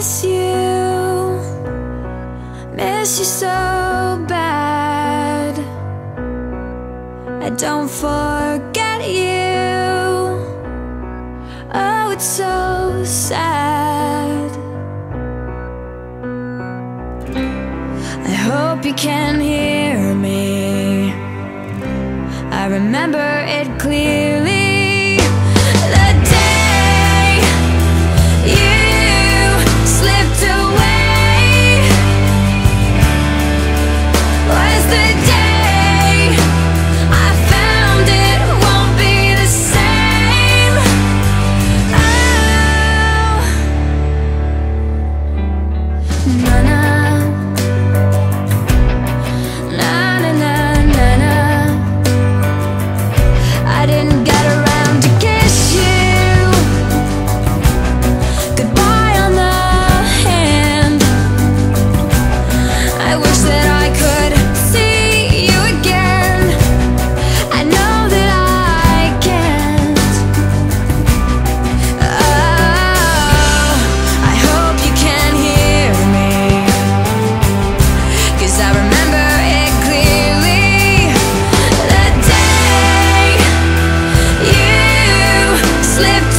miss you so bad. I don't forget you. Oh, it's so sad. I hope you can hear me. I remember it clearly. The day you slipped away was the day I found it won't be the same. Oh, na-na, na-na-na-na-na. I didn't get around to kiss you goodbye on the hand. I wish that I could see you again. I know that I can't. Oh, I hope you can hear me, 'cause I remember it clearly. The day you slipped